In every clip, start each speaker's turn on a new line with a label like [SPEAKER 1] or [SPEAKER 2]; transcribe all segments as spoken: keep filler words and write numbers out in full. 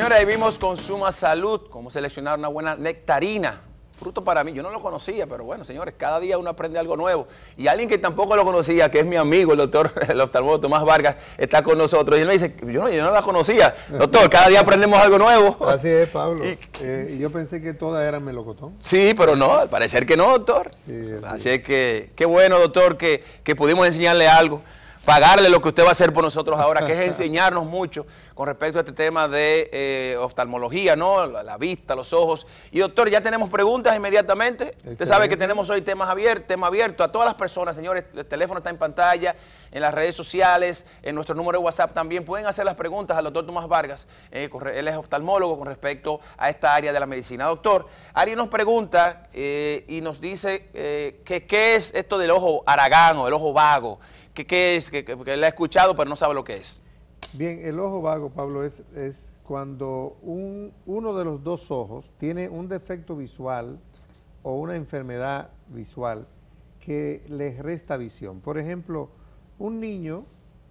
[SPEAKER 1] Señores, ahí vimos Consuma Salud, cómo seleccionar una buena nectarina. Fruto para mí, yo no lo conocía, pero bueno, señores, cada día uno aprende algo nuevo. Y alguien que tampoco lo conocía, que es mi amigo, el doctor, el oftalmólogo Tomás Vargas, está con nosotros. Y él me dice, yo no, yo no la conocía. Doctor, cada día aprendemos algo nuevo.
[SPEAKER 2] Así es, Pablo.
[SPEAKER 1] Y
[SPEAKER 2] eh, yo pensé que todas eran melocotón.
[SPEAKER 1] Sí, pero no, al parecer que no, doctor. Sí, así, así es que, qué bueno, doctor, que, que pudimos enseñarle algo. Pagarle lo que usted va a hacer por nosotros ahora, que es enseñarnos mucho con respecto a este tema de eh, oftalmología, ¿no? La, la vista, los ojos. Y doctor, ya tenemos preguntas inmediatamente. Excelente. Usted sabe que tenemos hoy temas abiertos, tema abierto a todas las personas, señores. El teléfono está en pantalla, en las redes sociales, en nuestro número de WhatsApp también. Pueden hacer las preguntas al doctor Tomás Vargas. Eh, él es oftalmólogo con respecto a esta área de la medicina. Doctor, Ari nos pregunta eh, y nos dice eh, que qué es esto del ojo aragán o el ojo vago. ¿Qué, qué es? Que, que, que le ha escuchado, pero no sabe lo que es.
[SPEAKER 2] Bien, el ojo vago, Pablo, es, es cuando un, uno de los dos ojos tiene un defecto visual o una enfermedad visual que les resta visión. Por ejemplo, un niño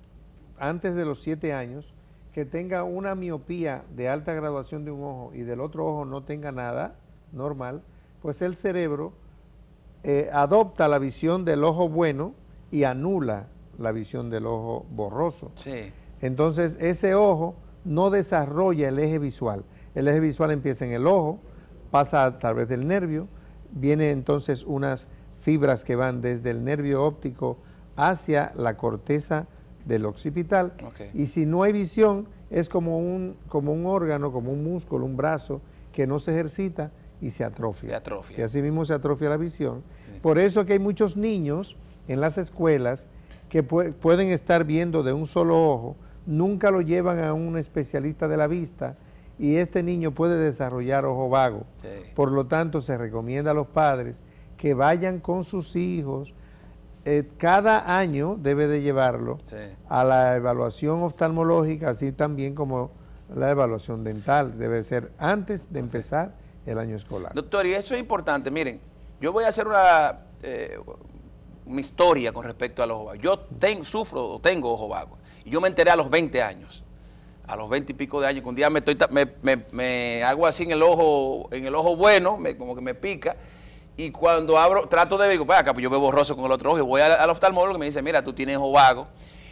[SPEAKER 2] antes de los siete años que tenga una miopía de alta graduación de un ojo y del otro ojo no tenga nada normal, pues el cerebro eh, adopta la visión del ojo bueno y anula la visión del ojo borroso.
[SPEAKER 1] Sí.
[SPEAKER 2] Entonces, ese ojo no desarrolla el eje visual. El eje visual empieza en el ojo, pasa a través del nervio, viene entonces unas fibras que van desde el nervio óptico hacia la corteza del occipital.
[SPEAKER 1] Okay.
[SPEAKER 2] Y si no hay visión, es como un, como un órgano, como un músculo, un brazo, que no se ejercita y se atrofia.
[SPEAKER 1] Se atrofia.
[SPEAKER 2] Y así mismo se atrofia la visión.
[SPEAKER 1] Sí.
[SPEAKER 2] Por eso que hay muchos niños en las escuelas que pu pueden estar viendo de un solo ojo, nunca lo llevan a un especialista de la vista y este niño puede desarrollar ojo vago.
[SPEAKER 1] Sí.
[SPEAKER 2] Por lo tanto, se recomienda a los padres que vayan con sus hijos, eh, cada año debe de llevarlo
[SPEAKER 1] sí.
[SPEAKER 2] a la evaluación oftalmológica, así también como la evaluación dental, debe ser antes de empezar el año escolar.
[SPEAKER 1] Doctor, y eso es importante, miren, yo voy a hacer una... Eh, mi historia con respecto al ojo vago. Yo ten, sufro o tengo ojo vago. Y yo me enteré a los veinte años. A los veinte y pico de años, que un día me, estoy, me, me, me hago así en el ojo, en el ojo bueno, me, como que me pica. Y cuando abro, trato de ver, digo, acá, pues yo veo borroso con el otro ojo. Y voy al, al oftalmólogo y me dice, mira, tú tienes ojo vago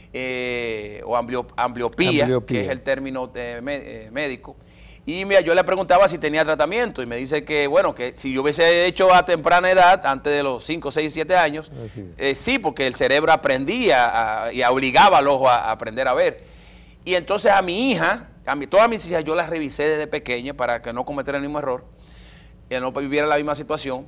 [SPEAKER 1] eh, o amblio, ambliopía, ambliopía, que es el término de, eh, médico. Y mira, yo le preguntaba si tenía tratamiento y me dice que, bueno, que si yo hubiese hecho a temprana edad, antes de los cinco, seis, siete años, eh, sí, porque el cerebro aprendía a, y obligaba al ojo a, a aprender a ver. Y entonces a mi hija, a mi, todas mis hijas, yo las revisé desde pequeña para que no cometiera el mismo error, y no viviera la misma situación.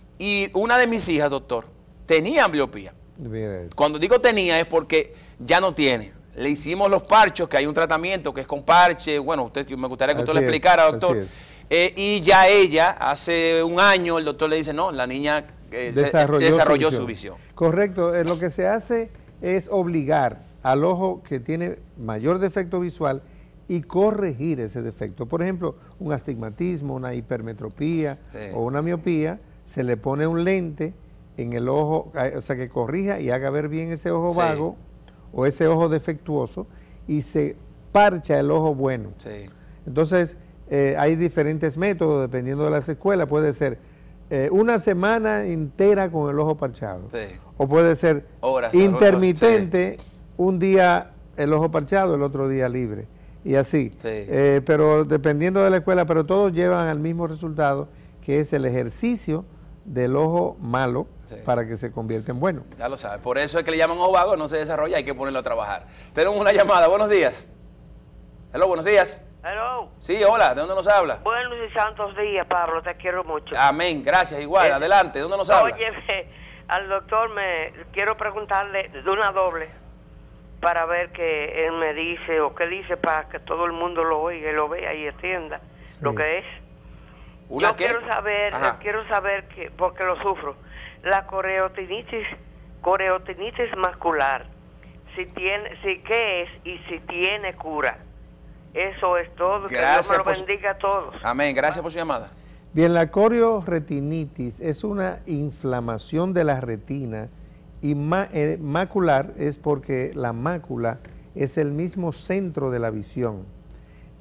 [SPEAKER 1] Y una de mis hijas, doctor, tenía ambliopía. Cuando digo tenía es porque ya no tiene. Le hicimos los parchos, que hay un tratamiento que es con parche. Bueno, usted me gustaría que usted le explicara, doctor. Eh, y ya ella, hace un año, el doctor le dice, no, la niña eh, desarrolló, se, desarrolló su, visión. su visión.
[SPEAKER 2] Correcto, eh, lo que se hace es obligar al ojo que tiene mayor defecto visual y corregir ese defecto. Por ejemplo, un astigmatismo, una hipermetropía sí. o una miopía, se le pone un lente en el ojo, o sea, que corrija y haga ver bien ese ojo sí. vago, o ese ojo defectuoso, y se parcha el ojo bueno.
[SPEAKER 1] Sí.
[SPEAKER 2] Entonces, eh, hay diferentes métodos, dependiendo de las escuelas. Puede ser eh, una semana entera con el ojo parchado.
[SPEAKER 1] Sí.
[SPEAKER 2] O puede ser
[SPEAKER 1] Horas,
[SPEAKER 2] intermitente, sí. un día el ojo parchado, el otro día libre. Y así.
[SPEAKER 1] Sí.
[SPEAKER 2] Eh, pero dependiendo de la escuela, pero todos llevan al mismo resultado, que es el ejercicio del ojo malo, sí. para que se convierta en bueno.
[SPEAKER 1] Ya lo sabes, por eso es que le llaman ojo vago, no se desarrolla, hay que ponerlo a trabajar. Tenemos una llamada, buenos días. Hello, buenos días.
[SPEAKER 3] Hello.
[SPEAKER 1] Sí, hola, ¿de dónde nos habla?
[SPEAKER 3] Buenos y santos días, Pablo, te quiero mucho.
[SPEAKER 1] Amén, gracias, igual,
[SPEAKER 3] eh,
[SPEAKER 1] adelante, ¿de dónde nos habla?
[SPEAKER 3] Oye, al doctor me quiero preguntarle de una doble, para ver qué él me dice, o qué dice, para que todo el mundo lo oiga y lo vea y entienda sí. lo que es.
[SPEAKER 1] ¿Una
[SPEAKER 3] Yo
[SPEAKER 1] qué?
[SPEAKER 3] quiero saber,
[SPEAKER 1] Ajá.
[SPEAKER 3] quiero saber que, porque lo sufro, la coreotinitis, coreotinitis macular, si tiene, si qué es y si tiene cura. Eso es todo.
[SPEAKER 1] Gracias,
[SPEAKER 3] que Dios me lo
[SPEAKER 1] por
[SPEAKER 3] bendiga a todos.
[SPEAKER 1] Amén, gracias por su llamada.
[SPEAKER 2] Bien, la corioretinitis es una inflamación de la retina y ma eh, macular es porque la mácula es el mismo centro de la visión.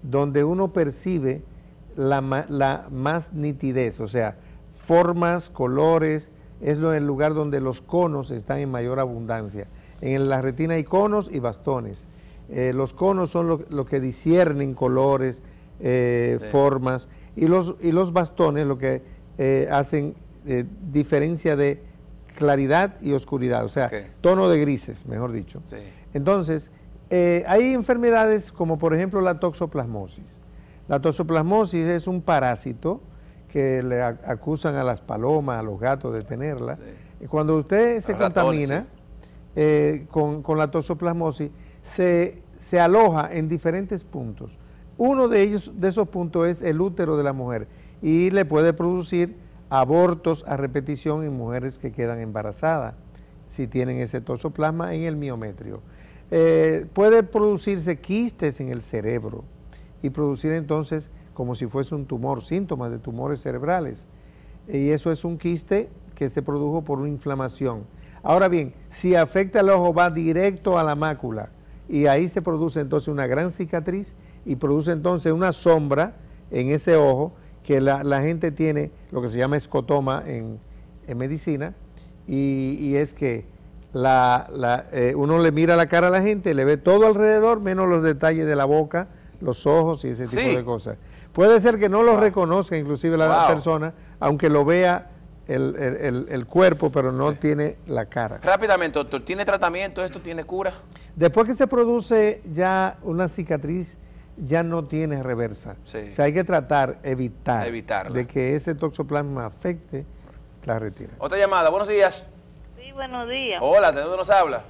[SPEAKER 2] donde uno percibe la, la más nitidez, o sea, formas, colores, es el lugar donde los conos están en mayor abundancia. En la retina hay conos y bastones. Eh, los conos son lo, lo que disciernen colores, eh, sí. formas, y los, y los bastones lo que eh, hacen eh, diferencia de claridad y oscuridad, o sea, okay. tono de grises, mejor dicho. Sí. Entonces, eh, hay enfermedades como por ejemplo la toxoplasmosis. La toxoplasmosis es un parásito que le acusan a las palomas, a los gatos de tenerla. Sí. Cuando usted se ratones, contamina sí. eh, con, con la toxoplasmosis, se, se aloja en diferentes puntos. Uno de ellos, de esos puntos, es el útero de la mujer y le puede producir abortos a repetición en mujeres que quedan embarazadas si tienen ese toxoplasma en el miometrio. Eh, puede producirse quistes en el cerebro y producir entonces como si fuese un tumor, síntomas de tumores cerebrales. Y eso es un quiste que se produjo por una inflamación. Ahora bien, si afecta el ojo, va directo a la mácula y ahí se produce entonces una gran cicatriz y produce entonces una sombra en ese ojo que la, la gente tiene lo que se llama escotoma en, en medicina y, y es que la, la, eh, uno le mira la cara a la gente, le ve todo alrededor menos los detalles de la boca, los ojos y ese tipo sí. de cosas. Puede ser que no lo wow. reconozca inclusive la wow. persona, aunque lo vea el, el, el, el cuerpo, pero no sí. tiene la cara.
[SPEAKER 1] Rápidamente, doctor, ¿tiene tratamiento? ¿Esto tiene cura?
[SPEAKER 2] Después que se produce ya una cicatriz, ya no tiene reversa. Sí. O sea, hay que tratar, evitar
[SPEAKER 1] Evitarla.
[SPEAKER 2] de que ese toxoplasma afecte la retina.
[SPEAKER 1] Otra llamada, buenos días.
[SPEAKER 4] Sí, buenos días.
[SPEAKER 1] Hola, ¿de dónde nos habla?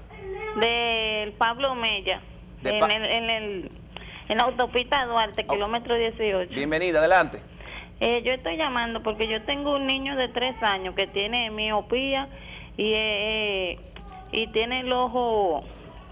[SPEAKER 4] Del Pablo Mella, de en, pa el, en, el, en la autopista Duarte, oh. kilómetro dieciocho.
[SPEAKER 1] Bienvenida, adelante.
[SPEAKER 4] Eh, yo estoy llamando porque yo tengo un niño de tres años que tiene miopía y, eh, y tiene el ojo...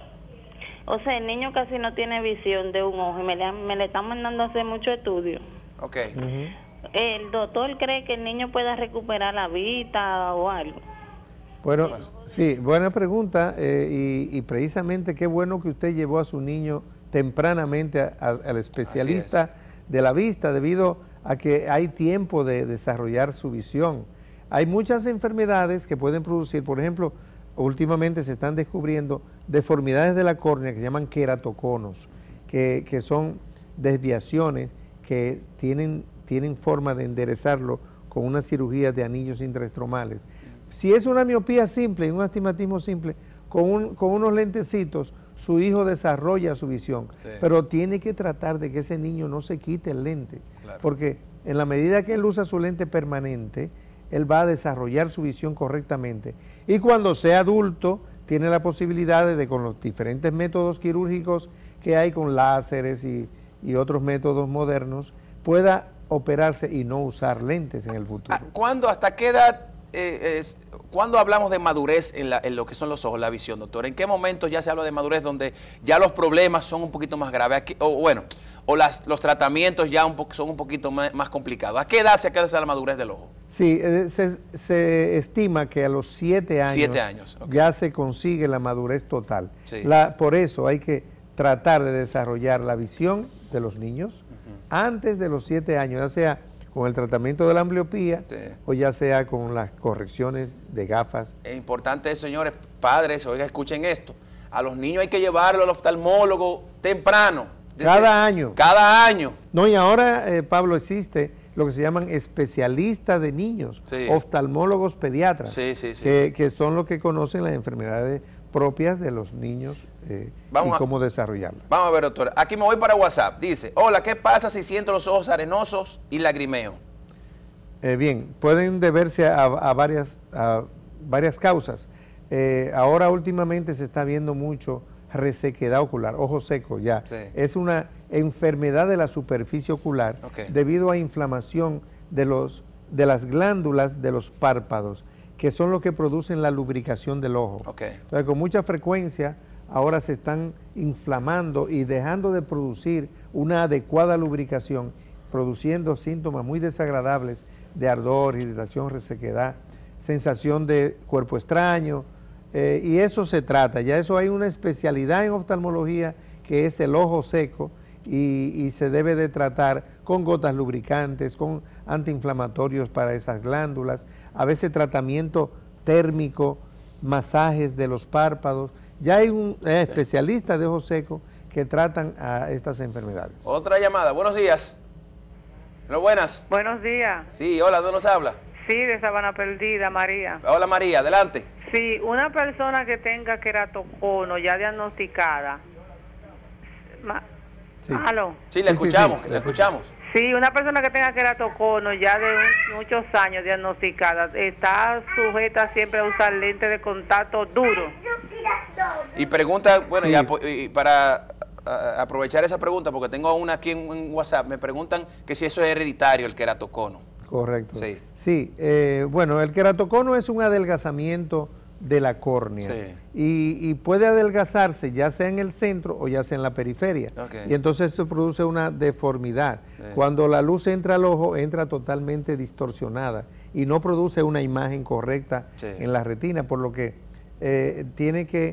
[SPEAKER 4] O sea, el niño casi no tiene visión de un ojo y me le, me le están mandando a hacer mucho estudio.
[SPEAKER 1] Ok.
[SPEAKER 4] Uh-huh. El doctor cree que el niño pueda recuperar la vista o algo.
[SPEAKER 2] Bueno, sí, buena pregunta eh, y, y precisamente qué bueno que usted llevó a su niño tempranamente a, a, al especialista de la vista debido a que hay tiempo de desarrollar su visión. Hay muchas enfermedades que pueden producir, por ejemplo, últimamente se están descubriendo deformidades de la córnea que se llaman queratoconos, que, que son desviaciones que tienen, tienen forma de enderezarlo con una cirugía de anillos intraestromales. Si es una miopía simple y un astigmatismo simple, con, un, con unos lentecitos, su hijo desarrolla su visión, sí. pero tiene que tratar de que ese niño no se quite el lente, claro. porque en la medida que él usa su lente permanente, él va a desarrollar su visión correctamente. Y cuando sea adulto, tiene la posibilidad de, con los diferentes métodos quirúrgicos que hay con láseres y, y otros métodos modernos, pueda operarse y no usar lentes en el futuro.
[SPEAKER 1] ¿Cuándo, hasta qué edad, eh, es, cuándo hablamos de madurez en, la, en lo que son los ojos, la visión, doctor? ¿En qué momento ya se habla de madurez donde ya los problemas son un poquito más graves? Aquí, o bueno, o las, los tratamientos ya un po son un poquito más, más complicados. ¿A qué edad se alcanza la madurez del ojo?
[SPEAKER 2] Sí, eh, se, se estima que a los siete años,
[SPEAKER 1] siete años okay.
[SPEAKER 2] ya se consigue la madurez total.
[SPEAKER 1] Sí.
[SPEAKER 2] La, por eso hay que tratar de desarrollar la visión de los niños uh-huh. antes de los siete años, ya sea con el tratamiento de la ambliopía sí. o ya sea con las correcciones de gafas.
[SPEAKER 1] Es importante, señores, padres, oigan, escuchen esto. A los niños hay que llevarlo al oftalmólogo temprano.
[SPEAKER 2] Desde, cada año.
[SPEAKER 1] Cada año.
[SPEAKER 2] No, y ahora, eh, Pablo, existe lo que se llaman especialistas de niños, sí. oftalmólogos pediatras,
[SPEAKER 1] sí, sí, sí,
[SPEAKER 2] que,
[SPEAKER 1] sí.
[SPEAKER 2] que son los que conocen las enfermedades propias de los niños eh, y cómo
[SPEAKER 1] a,
[SPEAKER 2] desarrollarlas.
[SPEAKER 1] Vamos a ver, doctor. Aquí me voy para WhatsApp. Dice, hola, ¿qué pasa si siento los ojos arenosos y lagrimeo?
[SPEAKER 2] Eh, bien, pueden deberse a, a, varias, a varias causas. Eh, ahora últimamente se está viendo mucho resequedad ocular, ojo seco ya. Sí. Es una enfermedad de la superficie ocular okay. debido a inflamación de, los, de las glándulas de los párpados, que son los que producen la lubricación del ojo.
[SPEAKER 1] Okay.
[SPEAKER 2] Entonces, con mucha frecuencia ahora se están inflamando y dejando de producir una adecuada lubricación, produciendo síntomas muy desagradables de ardor, irritación, resequedad, sensación de cuerpo extraño, eh, y eso se trata, ya eso hay una especialidad en oftalmología que es el ojo seco, y, y se debe de tratar con gotas lubricantes, con antiinflamatorios para esas glándulas, a veces tratamiento térmico, masajes de los párpados. Ya hay un eh, especialista de ojos secos que tratan a estas enfermedades.
[SPEAKER 1] Otra llamada, buenos días. Hola, buenas.
[SPEAKER 5] Buenos días.
[SPEAKER 1] Sí, hola, ¿dónde nos habla?
[SPEAKER 5] Sí, de Sabana Perdida, María.
[SPEAKER 1] Hola María, adelante.
[SPEAKER 5] Sí, una persona que tenga queratocono ya diagnosticada. Ma
[SPEAKER 2] Sí.
[SPEAKER 5] ¿Aló?
[SPEAKER 1] Sí, le
[SPEAKER 2] Sí,
[SPEAKER 1] escuchamos,
[SPEAKER 2] sí, sí.
[SPEAKER 1] le escuchamos.
[SPEAKER 5] Sí, una persona que tenga queratocono ya de muchos años diagnosticada, está sujeta siempre a usar lentes de contacto duro.
[SPEAKER 1] Y pregunta, bueno,
[SPEAKER 2] Sí.
[SPEAKER 1] y, apo- y para a, aprovechar esa pregunta, porque tengo una aquí en, en WhatsApp, me preguntan que si eso es hereditario, el queratocono.
[SPEAKER 2] Correcto.
[SPEAKER 1] Sí.
[SPEAKER 2] Sí, eh, bueno, el queratocono es un adelgazamiento de la córnea
[SPEAKER 1] Sí.
[SPEAKER 2] y, y puede adelgazarse ya sea en el centro o ya sea en la periferia.
[SPEAKER 1] Ok.
[SPEAKER 2] Y entonces se produce una deformidad.
[SPEAKER 1] Sí.
[SPEAKER 2] Cuando la luz entra al ojo, entra totalmente distorsionada y no produce una imagen correcta
[SPEAKER 1] Sí.
[SPEAKER 2] en la retina, por lo que eh, tiene que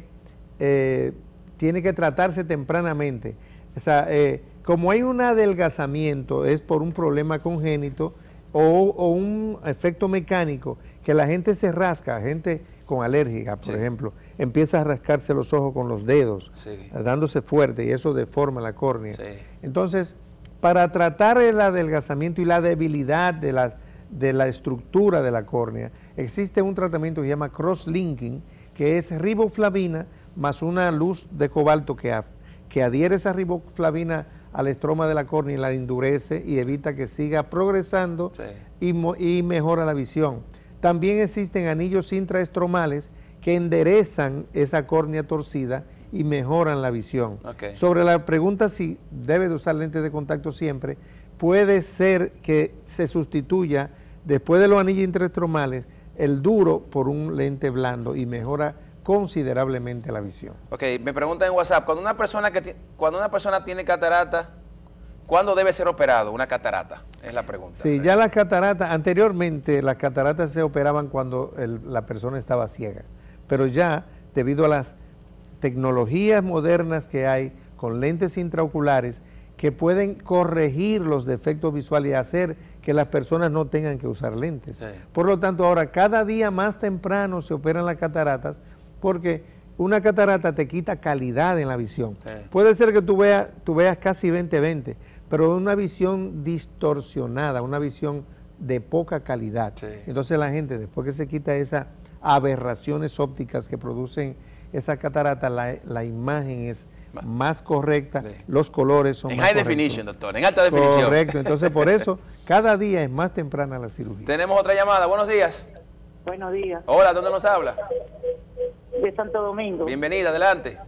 [SPEAKER 2] eh, tiene que tratarse tempranamente. O sea, eh, como hay un adelgazamiento, es por un problema congénito o, o un efecto mecánico, que la gente se rasca, gente con alérgica, por
[SPEAKER 1] Sí.
[SPEAKER 2] ejemplo, empieza a rascarse los ojos con los dedos,
[SPEAKER 1] Sí.
[SPEAKER 2] dándose fuerte, y eso deforma la córnea.
[SPEAKER 1] Sí.
[SPEAKER 2] Entonces, para tratar el adelgazamiento y la debilidad de la, de la estructura de la córnea, existe un tratamiento que se llama cross-linking, que es riboflavina más una luz de cobalto que, a- que adhiere esa riboflavina al estroma de la córnea y la endurece y evita que siga progresando
[SPEAKER 1] Sí.
[SPEAKER 2] y, mo- y mejora la visión. También existen anillos intraestromales que enderezan esa córnea torcida y mejoran la visión.
[SPEAKER 1] Ok.
[SPEAKER 2] Sobre la pregunta si debe de usar lentes de contacto siempre, puede ser que se sustituya, después de los anillos intraestromales, el duro por un lente blando y mejora considerablemente la visión.
[SPEAKER 1] Ok, me preguntan en WhatsApp, cuando una persona que ti- cuando una persona tiene catarata, ¿cuándo debe ser operado una catarata? Es la pregunta.
[SPEAKER 2] Sí, ya las cataratas, anteriormente las cataratas se operaban cuando el- la persona estaba ciega, pero ya debido a las tecnologías modernas que hay con lentes intraoculares que pueden corregir los defectos visuales y hacer que las personas no tengan que usar lentes.
[SPEAKER 1] Sí.
[SPEAKER 2] Por lo tanto, ahora cada día más temprano se operan las cataratas porque una catarata te quita calidad en la visión.
[SPEAKER 1] Sí.
[SPEAKER 2] Puede ser que tú veas, tú veas casi veinte veinte, pero una visión distorsionada, una visión de poca calidad.
[SPEAKER 1] Sí.
[SPEAKER 2] Entonces la gente, después que se quita esas aberraciones ópticas que producen esa catarata, la, la imagen es
[SPEAKER 1] Ma-
[SPEAKER 2] más correcta,
[SPEAKER 1] Sí.
[SPEAKER 2] los colores son
[SPEAKER 1] En
[SPEAKER 2] más
[SPEAKER 1] high
[SPEAKER 2] correctos.
[SPEAKER 1] definition, doctor, en alta definición.
[SPEAKER 2] Correcto, entonces por eso cada día es más temprana la cirugía.
[SPEAKER 1] Tenemos otra llamada, buenos días.
[SPEAKER 6] Buenos días,
[SPEAKER 1] Hola, ¿dónde nos habla?
[SPEAKER 6] de Santo Domingo.
[SPEAKER 1] Bienvenida, adelante.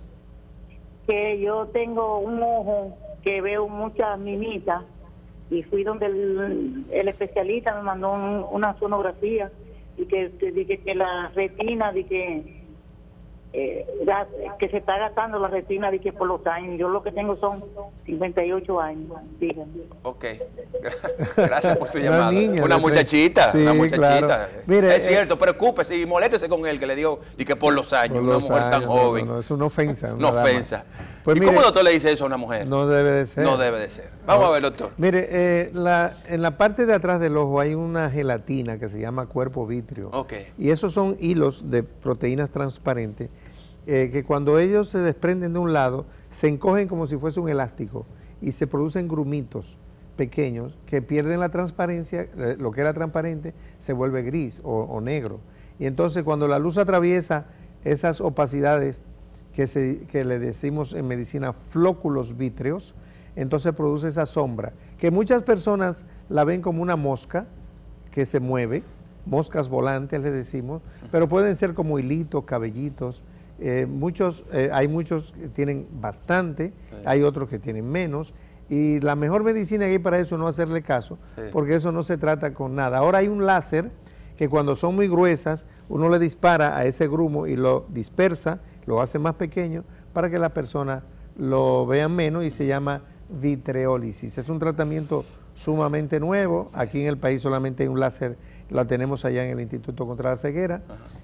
[SPEAKER 6] Que yo tengo un ojo que veo muchas mimitas y fui donde el, el especialista me mandó un- una sonografía y que, que dije que la retina, de que eh, ya- que se está gastando la retina de que por los años. Yo lo que tengo son cincuenta y ocho años, díganme.
[SPEAKER 1] Ok, Gra- gracias por su
[SPEAKER 2] Una
[SPEAKER 1] llamada.
[SPEAKER 2] niña
[SPEAKER 1] Una
[SPEAKER 2] de tres-
[SPEAKER 1] muchachita,
[SPEAKER 2] Sí,
[SPEAKER 1] una muchachita.
[SPEAKER 2] claro. Mire,
[SPEAKER 1] es
[SPEAKER 2] eh,
[SPEAKER 1] cierto, preocúpese y moléstese con él que le dio y que por los años,
[SPEAKER 2] Por
[SPEAKER 1] una
[SPEAKER 2] los
[SPEAKER 1] mujer tan
[SPEAKER 2] años, no,
[SPEAKER 1] joven.
[SPEAKER 2] no, no, es una ofensa.
[SPEAKER 1] Una
[SPEAKER 2] dama.
[SPEAKER 1] ofensa.
[SPEAKER 2] Pues
[SPEAKER 1] ¿Y
[SPEAKER 2] mire,
[SPEAKER 1] cómo el doctor le dice eso a una mujer?
[SPEAKER 2] No debe de ser.
[SPEAKER 1] No debe de ser. Vamos a ver, doctor.
[SPEAKER 2] Mire, eh, la- en la parte de atrás del ojo hay una gelatina que se llama cuerpo vítreo.
[SPEAKER 1] Ok.
[SPEAKER 2] Y esos son hilos de proteínas transparentes eh, que cuando ellos se desprenden de un lado, se encogen como si fuese un elástico y se producen grumitos pequeños que pierden la transparencia, eh, lo que era transparente se vuelve gris o, o negro. Y entonces cuando la luz atraviesa esas opacidades que, se, que le decimos en medicina flóculos vítreos, entonces produce esa sombra, que muchas personas la ven como una mosca que se mueve, moscas volantes le decimos, pero pueden ser como hilitos, cabellitos. Eh, muchos, eh, hay muchos que tienen bastante,
[SPEAKER 1] Sí.
[SPEAKER 2] hay otros que tienen menos, y la mejor medicina que hay para eso es no hacerle caso,
[SPEAKER 1] Sí.
[SPEAKER 2] porque eso no se trata con nada. Ahora hay un láser que cuando son muy gruesas, uno le dispara a ese grumo y lo dispersa, lo hace más pequeño para que la persona lo vea menos y se llama vitreólisis. Es un tratamiento sumamente nuevo. Aquí en el país solamente hay un láser, la tenemos allá en el Instituto contra la Ceguera.
[SPEAKER 1] Ajá.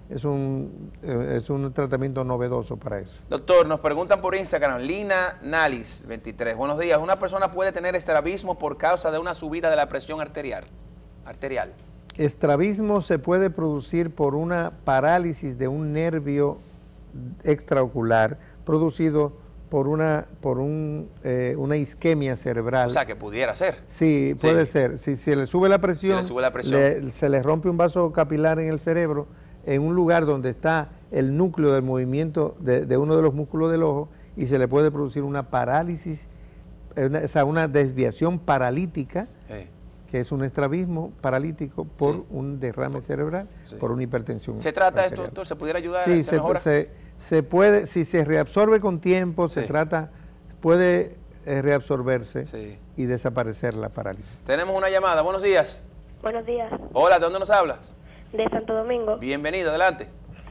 [SPEAKER 2] es un, eh, es un tratamiento novedoso para eso.
[SPEAKER 1] Doctor, nos preguntan por Instagram, Lina Nalis veintitrés. Buenos días, ¿una persona puede tener estrabismo por causa de una subida de la presión arterial? arterial?
[SPEAKER 2] Estrabismo se puede producir por una parálisis de un nervio extraocular producido por una por un, eh, una isquemia cerebral.
[SPEAKER 1] O sea, que pudiera ser.
[SPEAKER 2] Sí, puede sí. ser. Si se le sube la presión,
[SPEAKER 1] si le sube la presión.
[SPEAKER 2] Le, se le rompe un vaso capilar en el cerebro, en un lugar donde está el núcleo del movimiento de, de uno de los músculos del ojo, y se le puede producir una parálisis, una, o sea, una desviación paralítica, sí. que es un estrabismo paralítico por sí. un derrame cerebral, sí. por una hipertensión.
[SPEAKER 1] ¿Se trata de esto, doctor? ¿Se pudiera ayudar?
[SPEAKER 2] Sí,
[SPEAKER 1] ¿Se,
[SPEAKER 2] se, se, se puede, si se reabsorbe con tiempo, sí. se trata, puede eh, reabsorberse sí. y desaparecer la parálisis.
[SPEAKER 1] Tenemos una llamada, buenos días.
[SPEAKER 7] Buenos días.
[SPEAKER 1] Hola, ¿de dónde nos hablas?
[SPEAKER 7] De Santo Domingo.
[SPEAKER 1] Bienvenido, adelante.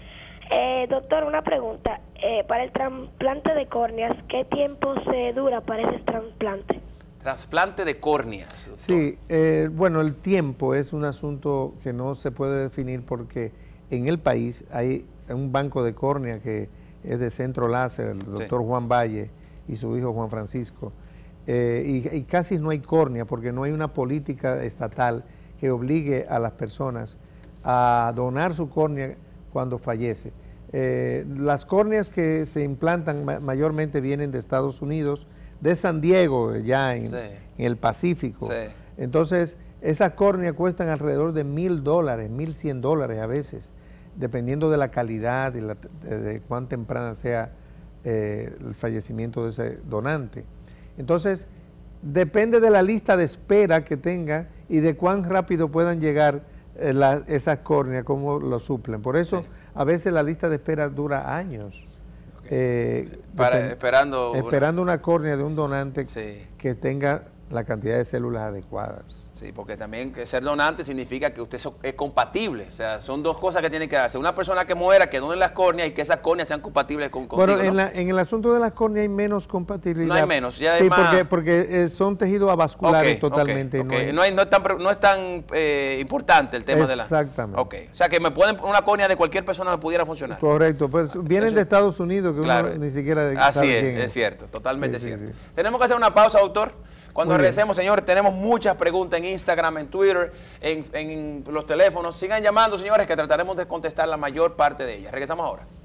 [SPEAKER 7] Eh, doctor, una pregunta. Eh, para el trasplante de córneas, ¿qué tiempo se dura para ese trasplante?
[SPEAKER 1] Trasplante de córneas, doctor.
[SPEAKER 2] Sí, eh, bueno, el tiempo es un asunto que no se puede definir porque en el país hay un banco de córnea que es de Centro Láser, el doctor sí. Juan Valle y su hijo Juan Francisco, eh, y, y casi no hay córnea porque no hay una política estatal que obligue a las personas a donar su córnea cuando fallece. Eh, las córneas que se implantan ma mayormente vienen de Estados Unidos, de San Diego, ya en, sí. en el Pacífico. Sí. Entonces, esas córneas cuestan alrededor de mil dólares, mil cien dólares a veces, dependiendo de la calidad y la, de, de cuán temprana sea eh, el fallecimiento de ese donante. Entonces, depende de la lista de espera que tenga y de cuán rápido puedan llegar eh, la, esas córneas, cómo lo suplen. Por eso, sí. a veces la lista de espera dura años.
[SPEAKER 1] Okay. Eh, Para, depend, esperando
[SPEAKER 2] esperando una, una córnea de un donante
[SPEAKER 1] sí.
[SPEAKER 2] que tenga la cantidad de células adecuadas.
[SPEAKER 1] Sí, porque también que ser donante significa que usted es compatible. O sea, son dos cosas que tienen que darse. Una persona que muera, que done las córneas y que esas córneas sean compatibles con contigo,
[SPEAKER 2] Bueno, en,
[SPEAKER 1] ¿no?
[SPEAKER 2] la, en el asunto de las córneas hay menos compatibilidad.
[SPEAKER 1] No hay menos, ya
[SPEAKER 2] Sí,
[SPEAKER 1] hay más...
[SPEAKER 2] porque, porque eh, son tejidos avasculares okay, totalmente.
[SPEAKER 1] Okay, okay.
[SPEAKER 2] No, hay...
[SPEAKER 1] no, hay, no es tan, no es tan eh, importante el tema de la...
[SPEAKER 2] Exactamente.
[SPEAKER 1] Okay. O sea, que me pueden una córnea de cualquier persona me pudiera funcionar.
[SPEAKER 2] Correcto. Pues vienen Eso... de Estados Unidos, que
[SPEAKER 1] claro.
[SPEAKER 2] uno ni siquiera de,
[SPEAKER 1] Así
[SPEAKER 2] sabe
[SPEAKER 1] es,
[SPEAKER 2] quién
[SPEAKER 1] es,
[SPEAKER 2] es
[SPEAKER 1] cierto, totalmente sí, cierto. Sí, sí. Tenemos que hacer una pausa, doctor. Cuando regresemos, señores, tenemos muchas preguntas en Instagram, en Twitter, en, en los teléfonos. Sigan llamando, señores, que trataremos de contestar la mayor parte de ellas. Regresamos ahora.